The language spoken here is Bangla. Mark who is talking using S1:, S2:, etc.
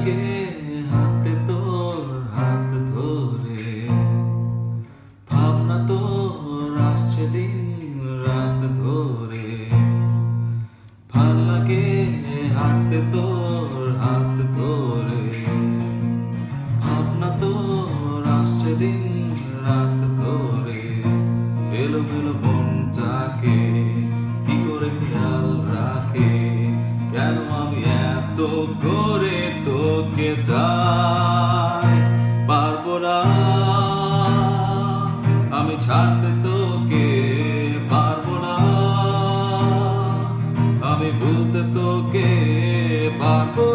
S1: লাগে হাতে তোর হাত ধরে, ভাবনা তোর আসছে দিন রাত ধরে। ভাল লাগে হাতে তোর হাত ধরে, ভাবনা তোর আসছে দিন রাত ধরে। এলো বেলো মনটাকে কি করে খেয়াল রাখে, কেন আমি এত করে তোকে চাই। পারবো না আমি ছাড়তে তোকে, পারবো না আমি ভুলতে তোকে, পারবো